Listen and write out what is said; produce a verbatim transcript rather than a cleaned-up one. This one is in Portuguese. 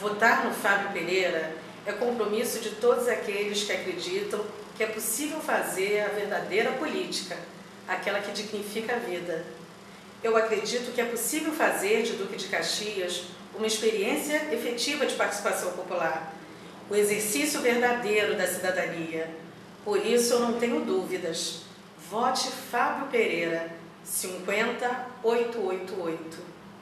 Votar no Fábio Pereira é compromisso de todos aqueles que acreditam que é possível fazer a verdadeira política, aquela que dignifica a vida. Eu acredito que é possível fazer de Duque de Caxias uma experiência efetiva de participação popular, o exercício verdadeiro da cidadania. Por isso eu não tenho dúvidas. Vote Fábio Pereira, cinquenta, oitocentos e oitenta e oito.